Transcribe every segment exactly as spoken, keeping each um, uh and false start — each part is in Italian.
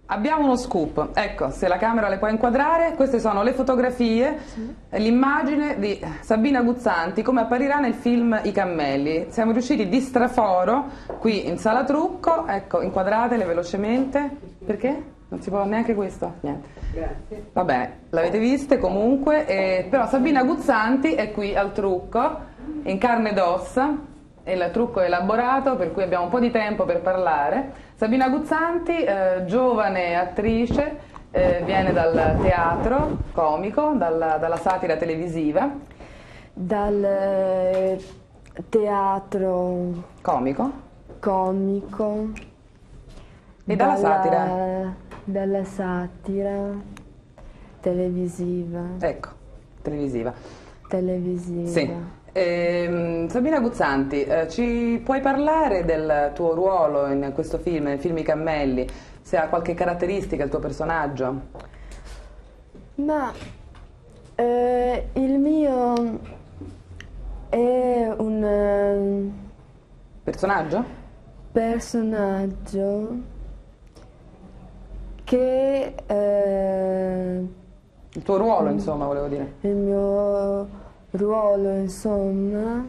Abbiamo uno scoop, ecco, se la camera le può inquadrare, queste sono le fotografie, sì. L'immagine di Sabina Guzzanti, come apparirà nel film I Cammelli. Siamo riusciti di straforo, qui in sala trucco, ecco, inquadratele velocemente. Perché? Non si può neanche questo? Niente. Grazie. Va bene, l'avete viste comunque, eh, però Sabina Guzzanti è qui al trucco, in carne ed ossa. Il trucco è elaborato, per cui abbiamo un po' di tempo per parlare. Sabina Guzzanti, eh, giovane attrice, eh, viene dal teatro comico, dalla, dalla satira televisiva. Dal eh, teatro comico. comico. E dalla, dalla satira? Dalla satira televisiva. Ecco, televisiva. Televisiva. Sì. Eh, Sabina Guzzanti, eh, ci puoi parlare del tuo ruolo in questo film, nel film I Cammelli? Se ha qualche caratteristica il tuo personaggio? Ma eh, il mio è un um, personaggio? Personaggio che eh, il tuo ruolo, insomma, volevo dire. Il mio ruolo, insomma,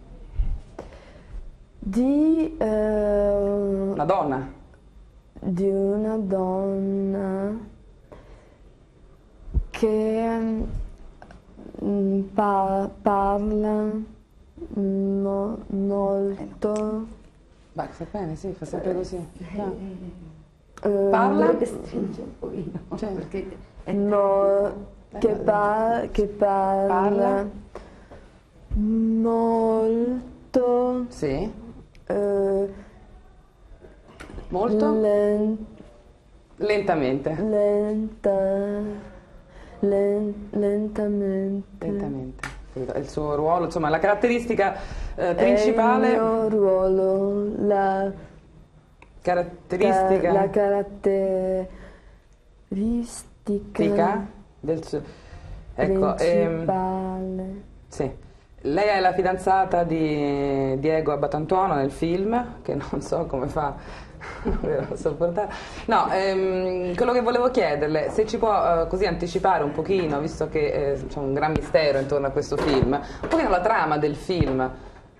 di eh, una donna, di una donna che mm, pa parla no, molto. Beh, fa bene, sì, fa sempre così. No. Eh, parla? Stringe un pochino, cioè, perché è no, che, pa che parla, parla molto, sì, eh, molto len lentamente, lenta, len lentamente, lentamente. Il suo ruolo, insomma, la caratteristica eh, principale. È il mio ruolo, la caratteristica, ca la caratteristica del suo, ecco, principale. Ehm, sì. Lei è la fidanzata di Diego Abbatantuono nel film, che non so come fa a sopportare. No, ehm, quello che volevo chiederle, se ci può eh, così anticipare un pochino, visto che eh, c'è un gran mistero intorno a questo film, un pochino la trama del film.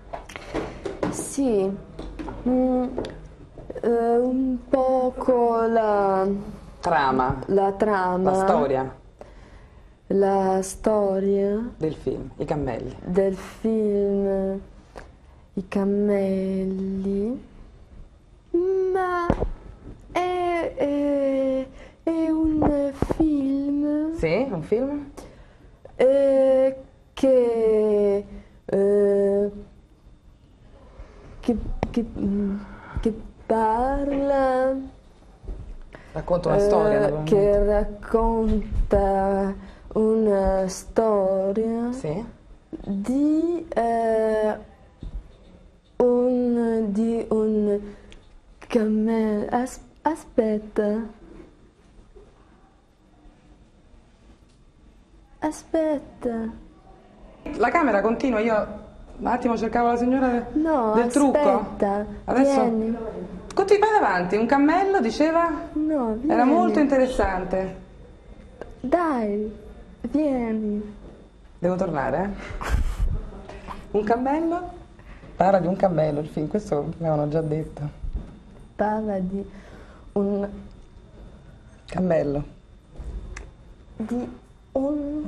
Sì, mm, eh, un poco la trama, la trama, la storia. La storia del film, I Cammelli. Del film I Cammelli, ma è, è, è un film. Sì, un film? Eh, che, eh, che, che, che parla. Racconta una storia, eh, che racconta una storia, sì, di, eh, un, di un cammello. As, aspetta. Aspetta. La camera continua, io un attimo cercavo la signora no, del trucco. Aspetta, adesso vieni. Continua davanti, un cammello diceva? No, vieni. Era molto interessante. Dai, vieni. Devo tornare? Eh? Un cammello? Parla di un cammello il film, questo mi avevano già detto. Parla di un cammello. Di un...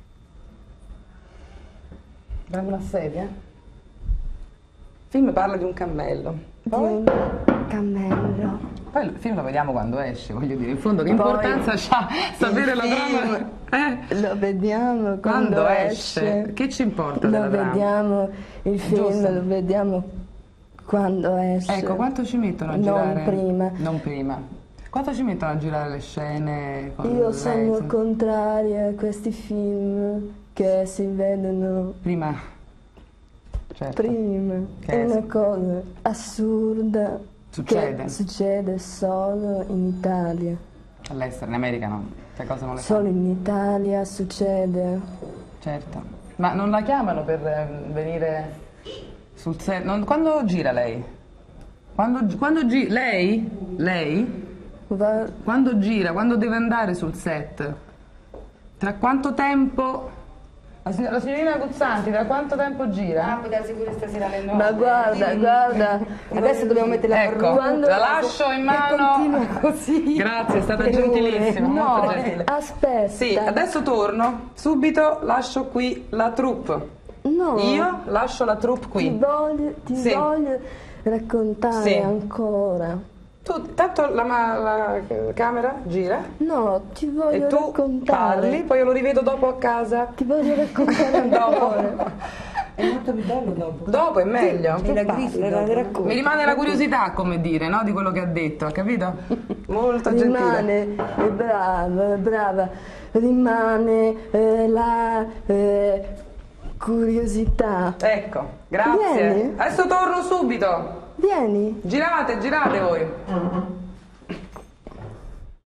Prendo una sedia. Il film parla di un cammello. Poi? Di un cammello. Poi il film lo vediamo quando esce, voglio dire, in fondo che importanza ha sapere la trama? Eh? Lo vediamo quando, quando esce. esce. Che ci importa lo della trama? Vediamo, il film Giusto. Lo vediamo quando esce. Ecco, quanto ci mettono a girare? Non prima. Non prima. Quanto ci mettono a girare le scene? Con Io lei? sono contraria a questi film che si vedono prima. Certo. Prima. Che è è una cosa assurda. Succede. Che succede solo in Italia. All'estero, in America no. Che cosa non le Solo fanno? in Italia succede. Certo. Ma non la chiamano per eh, venire sul set? Non, quando gira lei? Quando, quando gira? Lei? Lei? Va... Quando gira, quando deve andare sul set? Tra quanto tempo... La, sign- la signorina Guzzanti, da quanto tempo gira? Ah, puoi darsi pure stasera alle nove. Ma guarda, guarda. Adesso dobbiamo mettere la Ecco, parrucca. la lascio in mano. Continua così. Grazie, è stata Per ore. gentilissima, No, molto gentile. aspetta. Sì, adesso torno, subito lascio qui la troupe. No. Io lascio la troupe Ti qui. voglio, ti Sì. voglio raccontare Sì. ancora. Tu, tanto la, ma- la camera gira No, ti voglio e tu raccontare. parli, poi io lo rivedo dopo a casa. Ti voglio raccontare Dopo. ancora. È molto più bello dopo. Dopo è meglio. E la griffa, la racconto. Mi rimane la curiosità, come dire, no? Di quello che ha detto, capito? Molto gentile. Rimane, eh, brava, brava, rimane eh, la eh, curiosità. Ecco, grazie. Vieni. Adesso torno subito. Vieni. Girate, girate voi.